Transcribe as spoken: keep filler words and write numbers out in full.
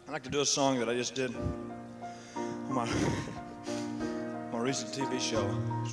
I'd like to do a song that I just did on my, my recent T V show.